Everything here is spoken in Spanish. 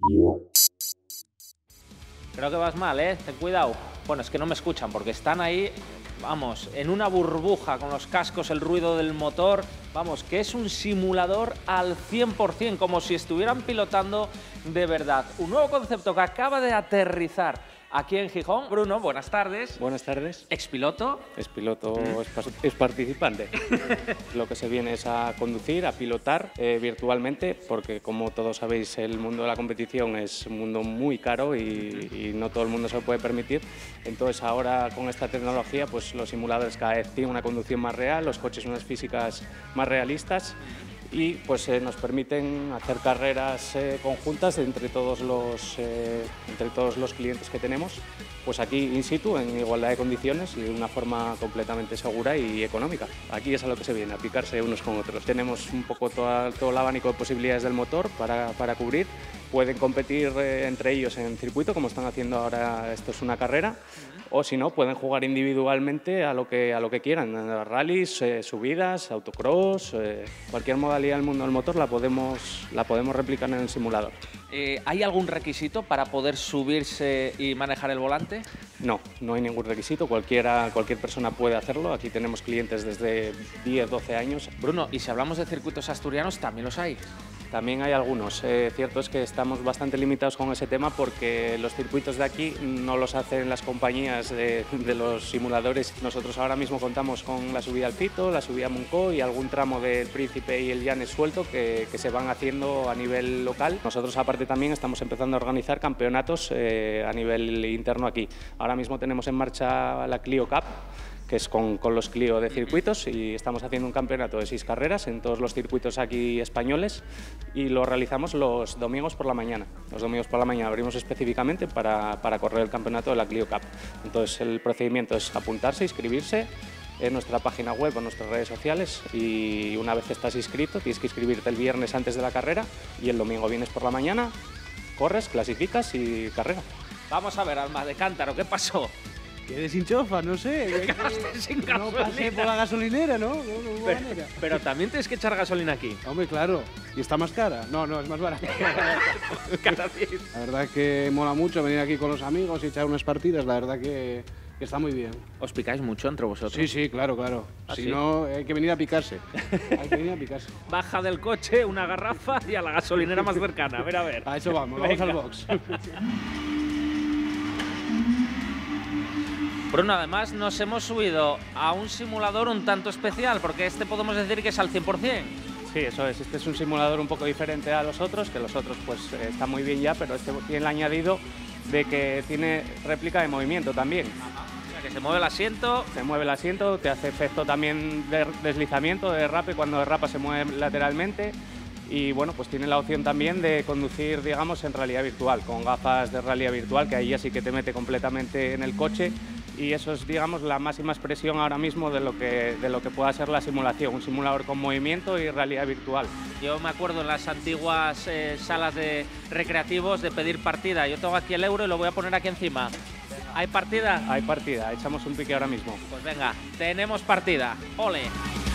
Creo que vas mal, ¿eh? Ten cuidado. Bueno, es que no me escuchan porque están ahí, vamos, en una burbuja con los cascos, el ruido del motor. Vamos, que es un simulador al 100%, como si estuvieran pilotando de verdad. Un nuevo concepto que acaba de aterrizar aquí en Gijón. Bruno, buenas tardes. Buenas tardes. ¿Expiloto? Es piloto, es participante. Lo que se viene es a conducir, a pilotar virtualmente, porque como todos sabéis, el mundo de la competición es un mundo muy caro y no todo el mundo se lo puede permitir. Entonces ahora con esta tecnología, pues los simuladores cada vez tienen una conducción más real, los coches unas físicas más realistas y pues nos permiten hacer carreras conjuntas entre todos los clientes que tenemos, pues aquí in situ, en igualdad de condiciones y de una forma completamente segura y económica. Aquí es a lo que se viene, a picarse unos con otros. Tenemos un poco todo el abanico de posibilidades del motor para cubrir. Pueden competir entre ellos en circuito, como están haciendo ahora, esto es una carrera, o si no, pueden jugar individualmente a lo que quieran, rallies, subidas, autocross, cualquier modalidad del mundo del motor la podemos replicar en el simulador. ¿Hay algún requisito para poder subirse y manejar el volante? No, no hay ningún requisito, cualquier persona puede hacerlo. Aquí tenemos clientes desde 10, 12 años. Bruno, y si hablamos de circuitos asturianos, también los hay. También hay algunos. Cierto es que estamos bastante limitados con ese tema porque los circuitos de aquí no los hacen las compañías de los simuladores. Nosotros ahora mismo contamos con la subida al Pito, la subida a Muncó y algún tramo del Príncipe y el Llanes suelto que se van haciendo a nivel local. Nosotros aparte también estamos empezando a organizar campeonatos a nivel interno aquí. Ahora mismo tenemos en marcha la Clio Cup, que es con los Clio de circuitos, y estamos haciendo un campeonato de 6 carreras en todos los circuitos aquí españoles y lo realizamos los domingos por la mañana. Los domingos por la mañana abrimos específicamente para correr el campeonato de la Clio Cup. Entonces el procedimiento es apuntarse, inscribirse en nuestra página web o en nuestras redes sociales y una vez estás inscrito tienes que inscribirte el viernes antes de la carrera y el domingo vienes por la mañana, corres, clasificas y carrera. Vamos a ver, Alma de Cántaro, ¿qué pasó? Que desinchofa, no sé. Sin No gasolina. pasé por la gasolinera, ¿no? Pero también tienes que echar gasolina aquí. Hombre, claro. ¿Y está más cara? No, es más barata. Cada día. La verdad que mola mucho venir aquí con los amigos y echar unas partidas. La verdad que está muy bien. ¿Os picáis mucho entre vosotros? Sí, claro. ¿Ah, Si sí? no, hay que venir a picarse. Hay que venir a picarse. Baja del coche una garrafa y a la gasolinera más cercana. A ver. A eso vamos Venga. al box. Bruno, además nos hemos subido a un simulador un tanto especial, porque este podemos decir que es al 100%. Sí, eso es. Este es un simulador un poco diferente a los otros, que los otros pues están muy bien ya, pero este tiene el añadido de que tiene réplica de movimiento también. O sea, que se mueve el asiento. Se mueve el asiento, te hace efecto también de deslizamiento, de derrape, cuando derrapa se mueve lateralmente y bueno, pues tiene la opción también de conducir, digamos, en realidad virtual, con gafas de realidad virtual, que ahí ya sí que te mete completamente en el coche y eso es, digamos, la máxima expresión ahora mismo de lo que pueda ser la simulación, un simulador con movimiento y realidad virtual. Yo me acuerdo en las antiguas salas de recreativos de pedir partida. Yo tengo aquí el euro y lo voy a poner aquí encima. ¿Hay partida? Hay partida, echamos un pique ahora mismo. Pues venga, tenemos partida. ¡Ole!